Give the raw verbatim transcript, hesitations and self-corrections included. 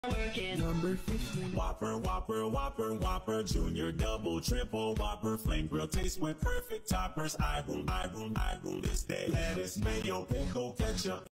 working. Number fifteen. Whopper, Whopper, Whopper, Whopper, Junior, Double, Triple, Whopper, Flame Grill taste with perfect toppers. I boom, I boom, I boom this day. Lettuce, mayo, pickle, ketchup.